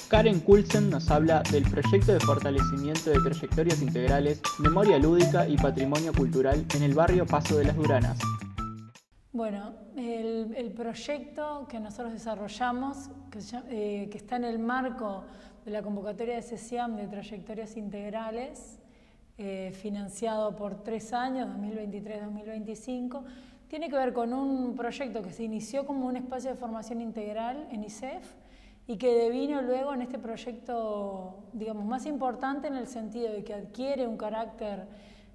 Karen Coulson nos habla del proyecto de fortalecimiento de trayectorias integrales, memoria lúdica y patrimonio cultural en el barrio Paso de las Duranas. Bueno, el proyecto que nosotros desarrollamos, que está en el marco de la convocatoria de CECIAM de trayectorias integrales, financiado por 3 años, 2023-2025, tiene que ver con un proyecto que se inició como un espacio de formación integral en ISEF y que devino luego en este proyecto, digamos, más importante en el sentido de que adquiere un carácter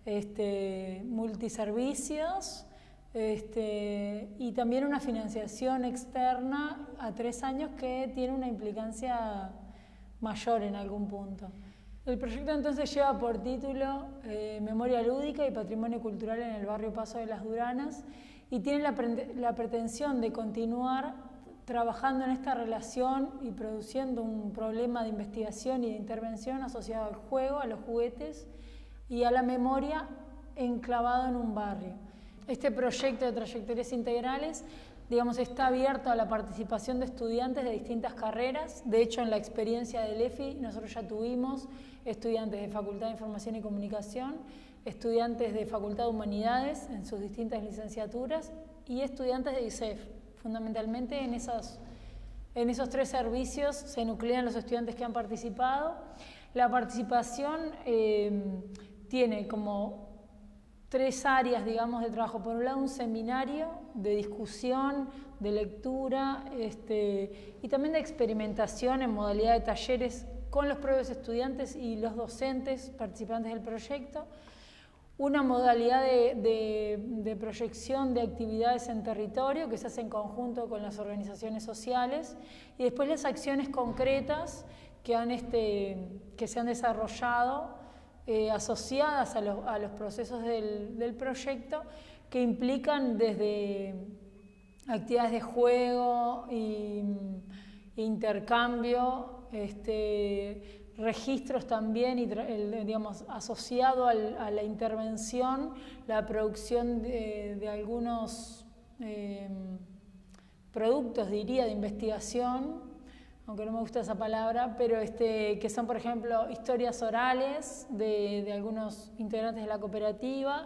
multiservicios, y también una financiación externa a 3 años que tiene una implicancia mayor en algún punto. El proyecto entonces lleva por título Memoria lúdica y patrimonio cultural en el barrio Paso de las Duranas y tiene la pretensión de continuar trabajando en esta relación y produciendo un problema de investigación y de intervención asociado al juego, a los juguetes y a la memoria enclavado en un barrio. Este proyecto de trayectorias integrales, digamos, está abierto a la participación de estudiantes de distintas carreras. De hecho, en la experiencia del EFI nosotros ya tuvimos estudiantes de Facultad de Información y Comunicación, estudiantes de Facultad de Humanidades en sus distintas licenciaturas y estudiantes de ISEF. Fundamentalmente en esos 3 servicios se nuclean los estudiantes que han participado. La participación tiene como 3 áreas, digamos, de trabajo. Por un lado, un seminario de discusión, de lectura y también de experimentación en modalidad de talleres con los propios estudiantes y los docentes participantes del proyecto. Una modalidad de proyección de actividades en territorio que se hace en conjunto con las organizaciones sociales y después las acciones concretas que se han desarrollado asociadas a los procesos del proyecto, que implican desde actividades de juego e intercambio, registros también, digamos, asociado a la intervención, la producción de algunos productos, diría, de investigación, aunque no me gusta esa palabra, pero que son, por ejemplo, historias orales de algunos integrantes de la cooperativa,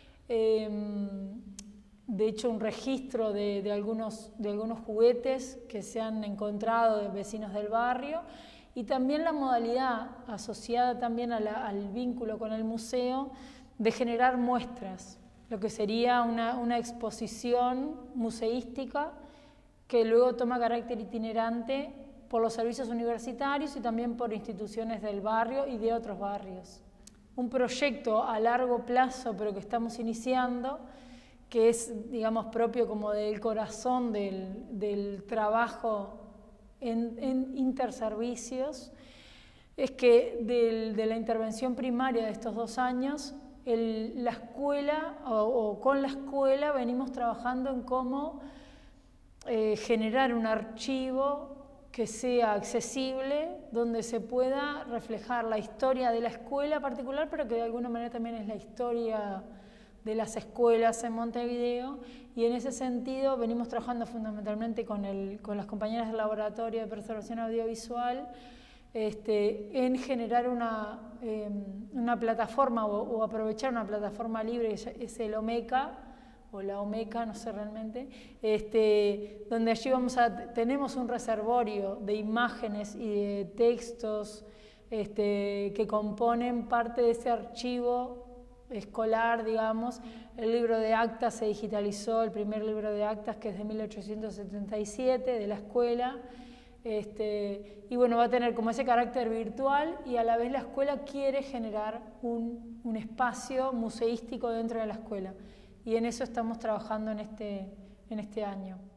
de hecho un registro de algunos juguetes que se han encontrado de vecinos del barrio, y también la modalidad asociada también al vínculo con el museo de generar muestras, lo que sería una exposición museística que luego toma carácter itinerante por los servicios universitarios y también por instituciones del barrio y de otros barrios. Un proyecto a largo plazo, pero que estamos iniciando, que es, digamos, propio como del corazón del trabajo en interservicios, es que de la intervención primaria de estos 2 años, la escuela o con la escuela venimos trabajando en cómo generar un archivo que sea accesible, donde se pueda reflejar la historia de la escuela particular, pero que de alguna manera también es la historia de las escuelas en Montevideo, y en ese sentido venimos trabajando fundamentalmente con las compañeras del Laboratorio de Preservación Audiovisual en generar una plataforma o aprovechar una plataforma libre, es el OMECA, o la OMECA, no sé realmente, donde allí tenemos un reservorio de imágenes y de textos que componen parte de ese archivo escolar, digamos. El libro de actas se digitalizó, el primer libro de actas, que es de 1877, de la escuela, y bueno, va a tener como ese carácter virtual, y a la vez la escuela quiere generar un espacio museístico dentro de la escuela, y en eso estamos trabajando en este año.